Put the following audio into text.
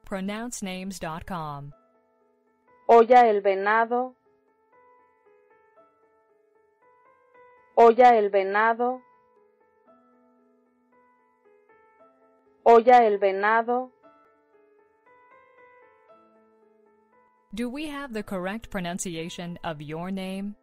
pronouncenames.com. Hoya el Venado. Hoya el Venado. Hoya el Venado. Do we have the correct pronunciation of your name?